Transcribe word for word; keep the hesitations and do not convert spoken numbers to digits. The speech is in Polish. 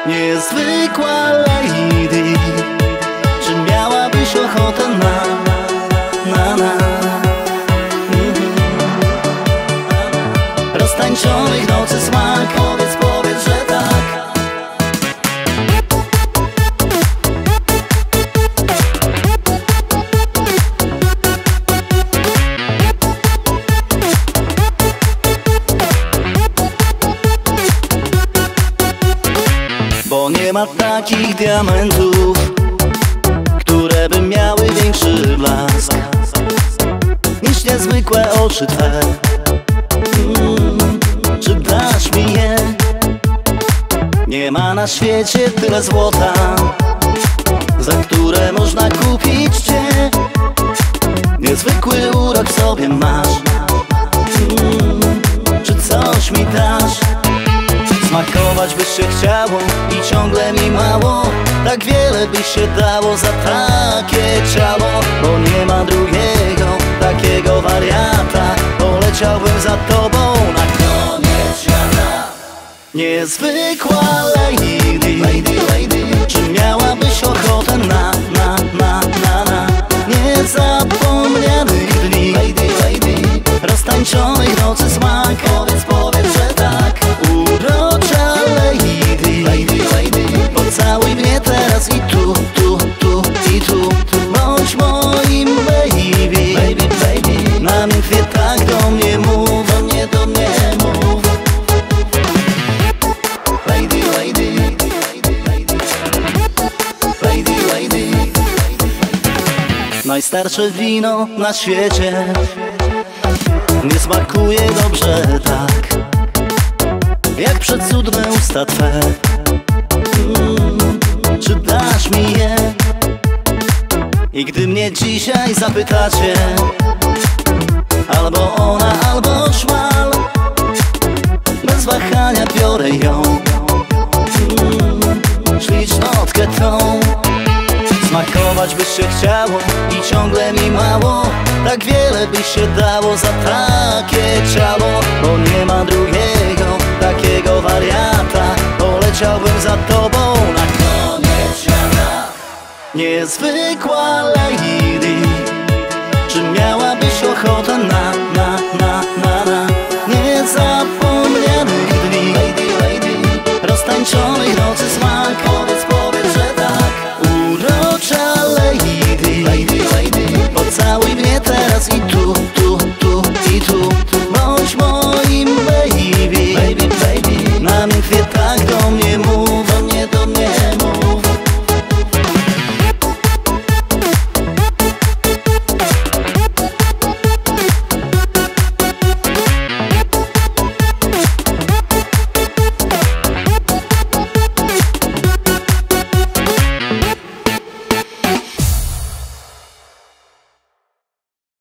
Niezwykła lady, czy miałabyś ochotę na, na, na mm-hmm. Roztańczonych nocy smak, powiedz, powiedz, że tak. Bo nie ma takich diamentów, które by miały większy blask niż niezwykłe oczy Twe. mm, Czy dasz mi je? Nie ma na świecie tyle złota, za które można kupić Cię. Niezwykły urok w sobie masz. mm, Czy coś mi dasz? Smakować byś się chciało i ciągle mi mało. Tak wiele by się dało za takie ciało. Bo nie ma drugiego takiego wariata. Poleciałbym za tobą na koniec świata. Niezwykła lady, lady, lady, czy miałabyś ochotę na, na, na, na, na niezapomnianych dni, lady, lady, roztańczonych nocy smak, powiedz, powiedz, że tak. Urocza lady, lady, lady, pocałuj mnie teraz i tu, tu, tu, i tu, tu. Bądź moim baby, baby, baby, namiętnie tak do mnie mów, do mnie, do mnie mów. Lady, lady, lady, lady, najstarsze wino na świecie nie smakuje dobrze tak, jak przecudne usta Twe. mm, Czy dasz mi je? I gdy mnie dzisiaj zapytacie, albo ona, albo szmal, bez wahania biorę ją. mm, Ślicznotkę tą. Smakować byś się chciało i ciągle mi mało. Tak wiele by się dało za takie ciało. Bo nie ma drugiego takiego wariata. Poleciałbym za tobą na koniec świata. Niezwykła lady, czy miałabyś ochotę na, na, na, na, na niezapomnianych dni, lady, lady, roztańczonych nocy.